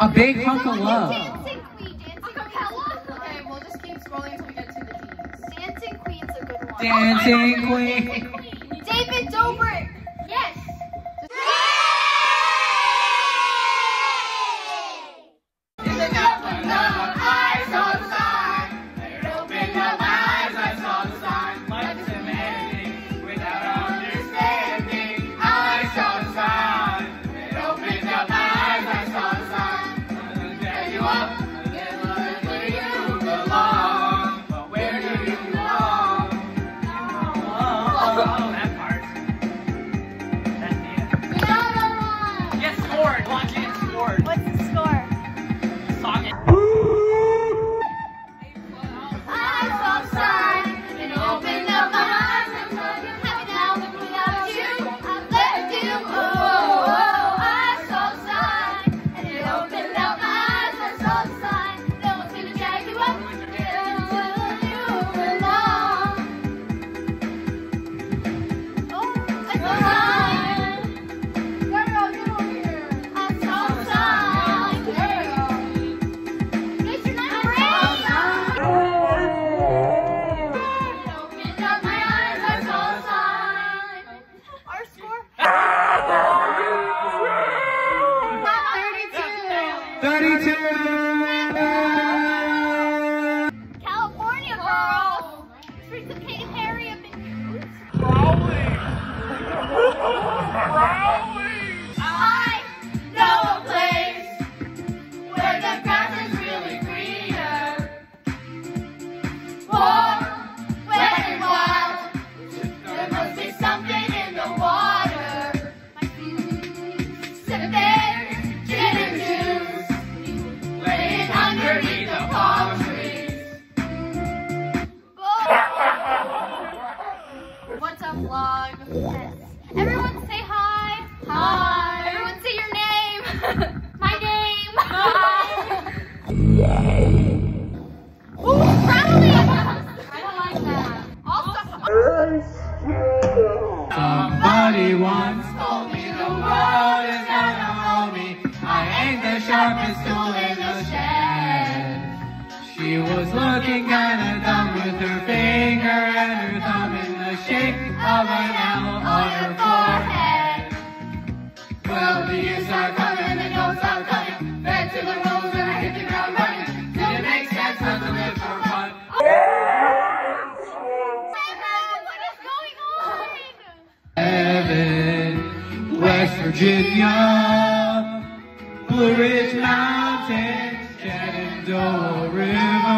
A big hunk of love. Dancing Queen. Okay, we'll just keep scrolling until we get to the teens. Dancing Queen's a good one. Dancing Queen. David Dobrik. Yes. California girls. Freaks of Kate and Harry have been used. I know a place where the grass is really greener. Warm, wet and wild. There must be something in the water. Sit there, gin and juice, laying underneath the palm trees. What's up, vlog? Everyone say hi. Hi. Everyone say your name. My name. Ooh, friendly. I don't like that. Also, Somebody once told me the world is gonna hold me. I ain't the sharpest tool in the shed. She was looking kinda dumb with her finger and her thumb in the shape of an L on her forehead. Well, the years are coming, the notes are coming. Back to the roads and I hit the ground running. Did it make sense not to live for fun? what is going on? Heaven, West Virginia, Blue Ridge Mountains, Shenandoah River.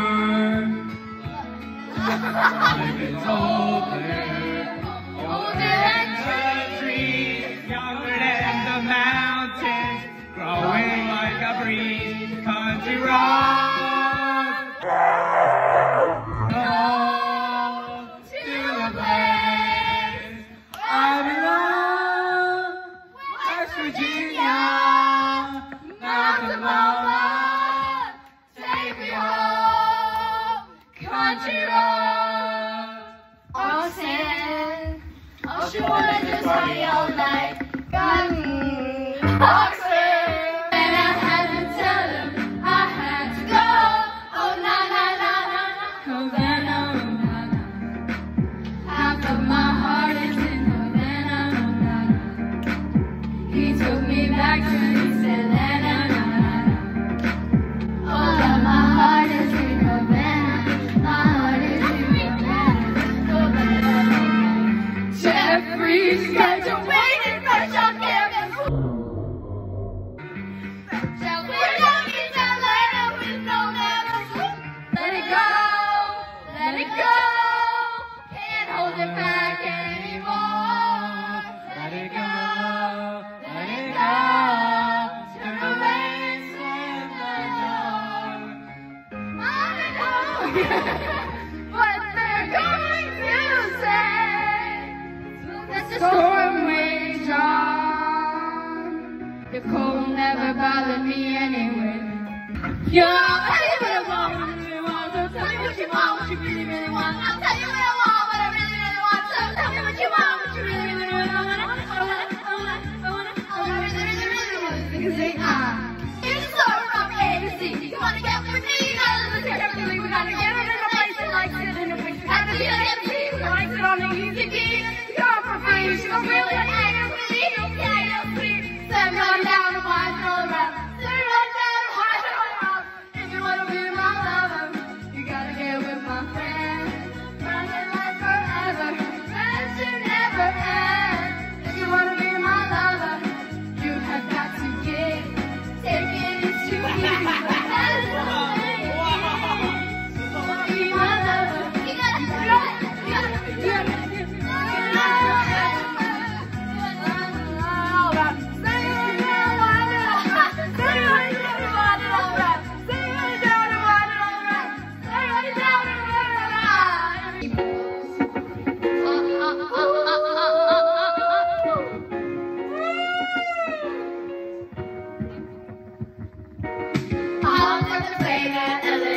Life is older, older than the trees, younger than the mountains, growing like a breeze. Country roads, home to the place I belong, West Virginia, mountain mama, take me home. Country roads, oxen, she wanna just party all night. Got me oxen, and I had to tell him I had to go. Oh na na na na na, Havana, oh na na. Half of my heart is in Havana, oh na na. He took me back to East Atlanta, na na na. Oh, yeah, my heart is in Havana, my heart is in Havana. Jeffrey's graduated fresh on campus. We're young in Atlanta with no manners. Let it go, let it go. Can't hold it back anymore. Let it go, let it go. Turn the race in the dark. I know what they're going to say. Let the storm rage on. The cold never bothered me anyway. Yo, tell you what I want, what I really want. So tell me what you want, what you really, really want. I'll tell you what I want, what I really, really want. So tell me what you want, what you really, really, really want. I wanna, really, really, really want. Because they are. Here's the don't really hang, don't believe, don't say, don't sleep. Send on down and watch all around. Send on down and watch all around. If you wanna be my lover, you gotta get with my friend. Running like forever, friends should never end. If you wanna be my lover, you have got to give. Taking is too easy, but that is the way it is. You wanna be my lover, you gotta I'll take the plane and